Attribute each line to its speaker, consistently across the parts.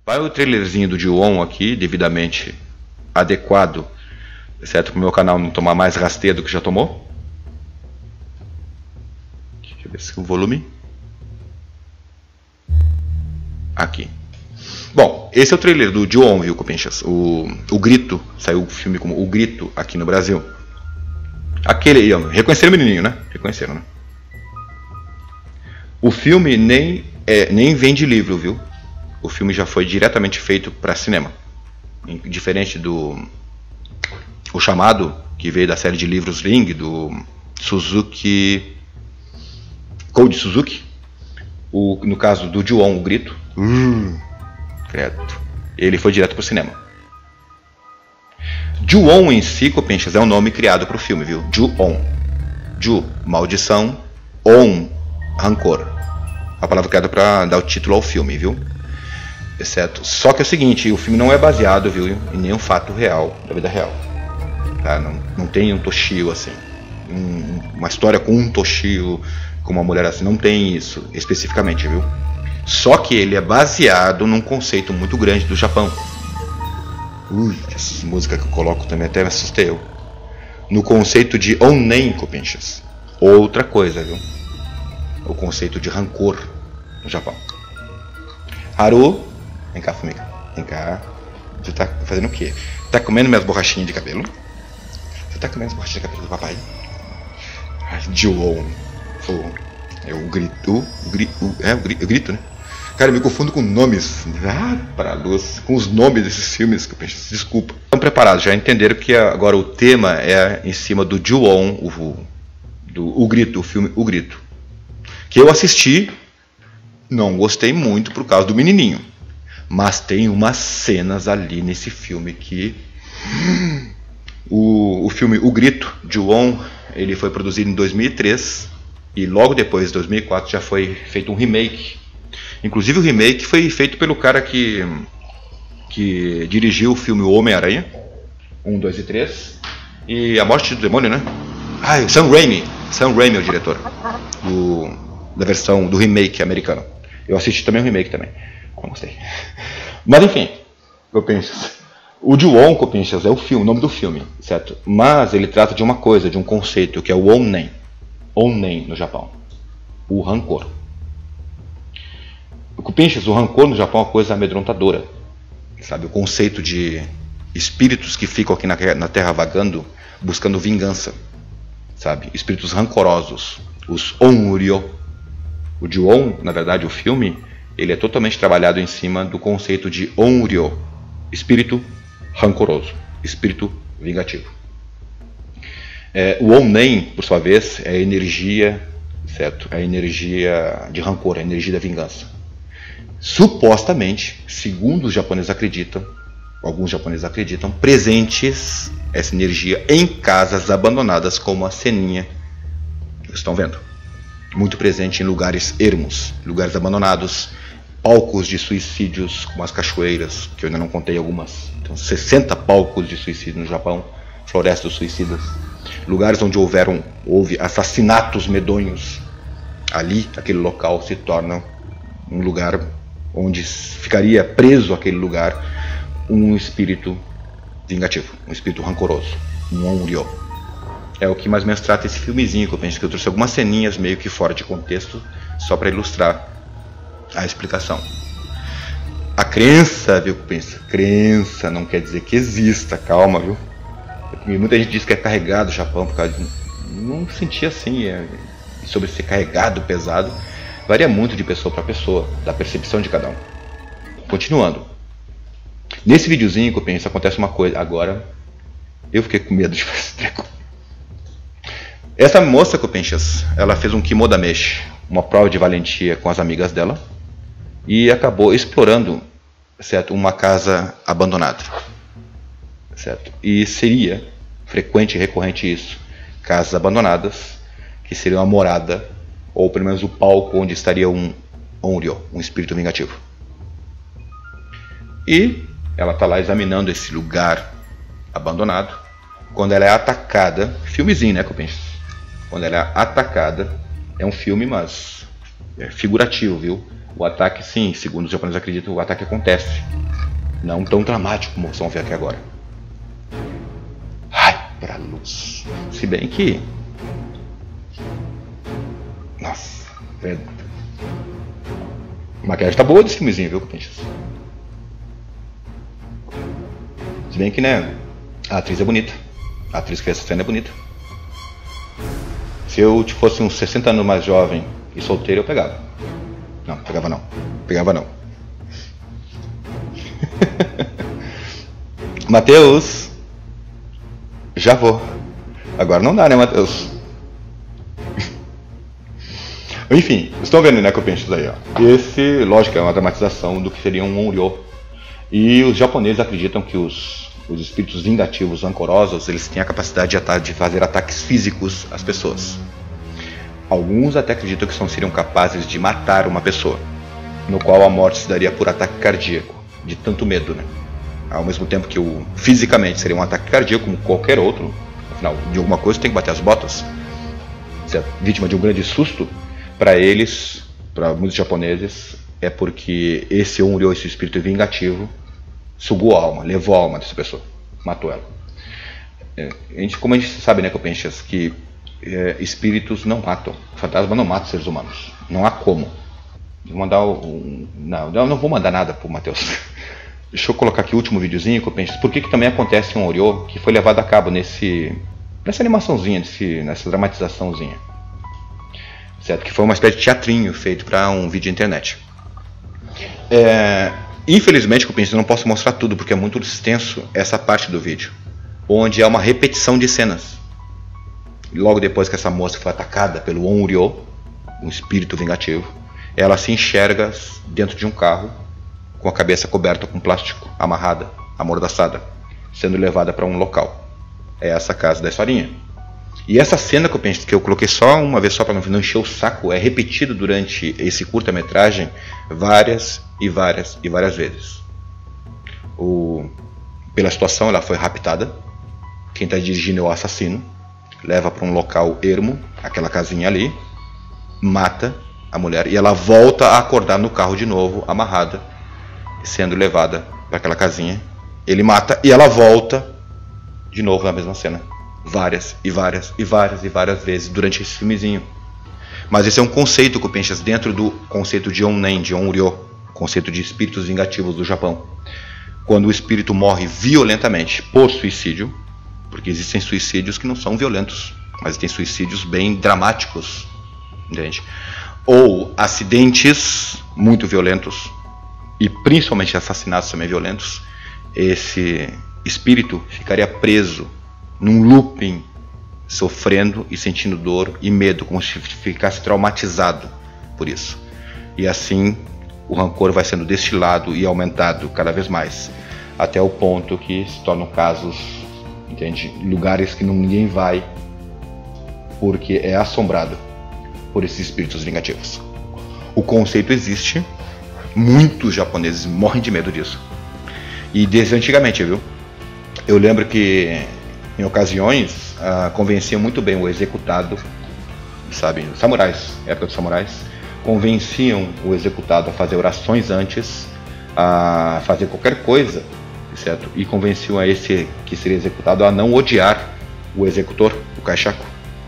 Speaker 1: Vai o trailerzinho do Ju-On aqui, devidamente adequado, certo? Para o meu canal não tomar mais rasteira do que já tomou. Deixa eu ver se o volume. Aqui. Bom, esse é o trailer do Ju-On, viu, Copinchas? O Grito, saiu o filme como O Grito aqui no Brasil. Aquele aí, ó, reconheceram o menininho, né? Reconheceram, né? O filme nem vem de livro, viu? O filme já foi diretamente feito para cinema. Diferente do O Chamado, que veio da série de livros Ring, do Suzuki... Code Suzuki. No caso do Ju-On, O Grito... credo. Ele foi direto para o cinema. Ju-On em si, Copinchas, é um nome criado para o filme, viu? Ju-On. Ju, maldição. On, rancor. A palavra criada para dar o título ao filme, viu? Exceto. Só que é o seguinte, o filme não é baseado, viu, em nenhum fato real, da vida real. Tá? Não tem um Toshio assim. Uma história com um Toshio, com uma mulher assim. Não tem isso especificamente, viu? Só que ele é baseado num conceito muito grande do Japão. Essas músicas que eu coloco também até me assustei eu. No conceito de onnen, Copinchas. Outra coisa, viu? O conceito de rancor no Japão. Haru, vem cá, formiga. Vem cá. Você tá fazendo o quê? Tá comendo minhas borrachinhas de cabelo? Você tá comendo as borrachinhas de cabelo do papai? Ju-On. É o grito. O grito, né? Cara, eu me confundo com nomes. Para luz. Com os nomes desses filmes que eu penso. Desculpa. Estão preparados, já entenderam que agora o tema é em cima do Ju-On, o Grito, o filme O Grito. Que eu assisti, não gostei muito por causa do menininho. Mas tem umas cenas ali nesse filme que... O filme O Grito, Ju-On, ele foi produzido em 2003 e logo depois, em 2004, já foi feito um remake. Inclusive o remake foi feito pelo cara que dirigiu o filme O Homem-Aranha 1, 2 e 3 e A Morte do Demônio, né? O Sam Raimi. Sam Raimi é o diretor da versão do remake americano. Eu assisti também o remake também. Não gostei. Mas enfim, Copinchas. O Ju-On, Copinchas, é o nome do filme, certo? Mas ele trata de uma coisa, de um conceito que é o onnen. Onnen no Japão. O rancor. Copinchas, o rancor no Japão é uma coisa amedrontadora. Sabe? O conceito de espíritos que ficam aqui na Terra vagando, buscando vingança. Sabe? Espíritos rancorosos. Os Onryo. O Ju-On, na verdade, o filme, ele é totalmente trabalhado em cima do conceito de Onryo. Espírito rancoroso. Espírito vingativo. O onnen, por sua vez, é a energia, certo? É a energia de rancor, a energia da vingança. Supostamente, segundo os japoneses acreditam, alguns japoneses acreditam, presentes essa energia em casas abandonadas, como a ceninha que vocês estão vendo. Muito presente em lugares ermos, lugares abandonados, palcos de suicídios, como as cachoeiras, que eu ainda não contei algumas. Então, 60 palcos de suicídio no Japão, florestas suicidas. Lugares onde houve assassinatos medonhos. Ali, aquele local se torna um lugar onde ficaria preso aquele lugar um espírito vingativo, um espírito rancoroso, um Onryo. É o que mais ou menos trata esse filmezinho, que eu penso que eu trouxe algumas ceninhas meio que fora de contexto, só para ilustrar a explicação. A crença, viu, crença não quer dizer que exista, calma, viu? Muita gente diz que é carregado o Japão por causa de... Não senti assim, sobre ser carregado, pesado. Varia muito de pessoa para pessoa, da percepção de cada um. Continuando. Nesse videozinho que eu penso, acontece uma coisa. Agora, eu fiquei com medo de fazer esse treco. Essa moça, Copinchas, ela fez um kimodameshi, uma prova de valentia com as amigas dela, e acabou explorando, certo, uma casa abandonada. Certo? E seria frequente e recorrente isso. Casas abandonadas, que seriam a morada, ou pelo menos o palco onde estaria um Onryo, um espírito vingativo. E ela está lá examinando esse lugar abandonado, quando ela é atacada, filmezinho, né, Copinchas? Quando ela é atacada, é um filme, mas é figurativo, viu? o ataque, sim, segundo os japoneses acreditam, o ataque acontece. Não tão dramático como vocês vão ver aqui agora. Ai, pra luz. Se bem que... Nossa, velho. A maquiagem tá boa desse filmezinho, viu, Copinchas? Se bem que, né, a atriz é bonita. A atriz que fez essa cena é bonita. Se eu fosse uns 60 anos mais jovem e solteiro, eu pegava. Não, pegava não. Pegava não. Matheus. Já vou. Agora não dá, né, Matheus? Enfim, vocês estão vendo, né, Copinchas aí, ó. Esse, lógico, é uma dramatização do que seria um Onryo. E os japoneses acreditam que os espíritos vingativos, rancorosos, eles têm a capacidade de fazer ataques físicos às pessoas. Alguns até acreditam que seriam capazes de matar uma pessoa, no qual a morte se daria por ataque cardíaco, de tanto medo, né? Ao mesmo tempo que fisicamente seria um ataque cardíaco como qualquer outro, afinal, de alguma coisa tem que bater as botas. Se é vítima de um grande susto, para eles, para muitos japoneses, é porque esse Onryo, esse espírito vingativo, sugou a alma, levou a alma dessa pessoa, matou ela. Como a gente sabe, né, Copinchas, que espíritos não matam, fantasmas não matam seres humanos, não há como. Vou mandar não vou mandar nada pro Matheus. Deixa eu colocar aqui o último videozinho, Copinchas, porque que também acontece um Onryo que foi levado a cabo nessa animaçãozinha, nessa dramatizaçãozinha, certo? Que foi uma espécie de teatrinho feito para um vídeo de internet. Infelizmente, eu não posso mostrar tudo porque é muito extenso essa parte do vídeo, onde é uma repetição de cenas. Logo depois que essa moça foi atacada pelo Onryo, um espírito vingativo, ela se enxerga dentro de um carro com a cabeça coberta com plástico, amarrada, amordaçada, sendo levada para um local. É essa casa da historinha. E essa cena que eu coloquei só uma vez só para não encher o saco, é repetida durante esse curta-metragem várias e várias e várias vezes. Pela situação, ela foi raptada. Quem está dirigindo é o assassino. Leva para um local ermo, aquela casinha ali, mata a mulher e ela volta a acordar no carro de novo, amarrada, sendo levada para aquela casinha. Ele mata e ela volta de novo na mesma cena. Várias e várias e várias e várias vezes durante esse filmezinho. Mas esse é um conceito, Copinchas, dentro do conceito de Onnen, de Onryo, conceito de espíritos vingativos do Japão. Quando o espírito morre violentamente por suicídio, porque existem suicídios que não são violentos, mas tem suicídios bem dramáticos, entende? Ou acidentes muito violentos, e principalmente assassinatos também violentos, esse espírito ficaria preso num looping, sofrendo e sentindo dor e medo, como se ficasse traumatizado por isso. E assim o rancor vai sendo destilado e aumentado cada vez mais, até o ponto que se tornam casos, entende? Lugares que ninguém vai, porque é assombrado por esses espíritos vingativos. O conceito existe, muitos japoneses morrem de medo disso. E desde antigamente, viu? Eu lembro que em ocasiões convenciam muito bem o executado, sabe, samurais, época dos samurais, convenciam o executado a fazer orações antes, a fazer qualquer coisa, certo? E convenciam a esse que seria executado a não odiar o executor, o kaishaku.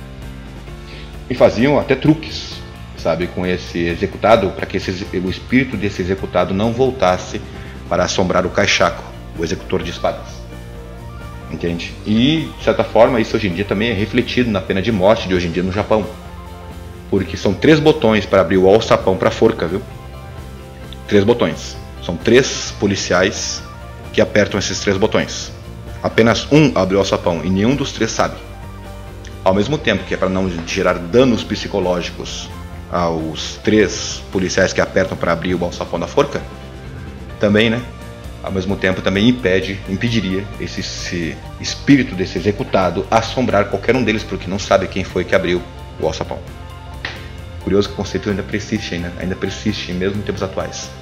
Speaker 1: E faziam até truques, sabe, com esse executado, para que o espírito desse executado não voltasse para assombrar o kaishaku, o executor de espadas. Entende? E, de certa forma, isso hoje em dia também é refletido na pena de morte de hoje em dia no Japão. Porque são 3 botões para abrir o alçapão para a forca, viu? 3 botões. São 3 policiais que apertam esses 3 botões. Apenas um abre o alçapão e nenhum dos 3 sabe. Ao mesmo tempo que é para não gerar danos psicológicos aos 3 policiais que apertam para abrir o alçapão da forca, também, né? Ao mesmo tempo também impediria esse espírito desse executado assombrar qualquer um deles, porque não sabe quem foi que abriu o alçapão. Curioso que o conceito ainda persiste mesmo em tempos atuais.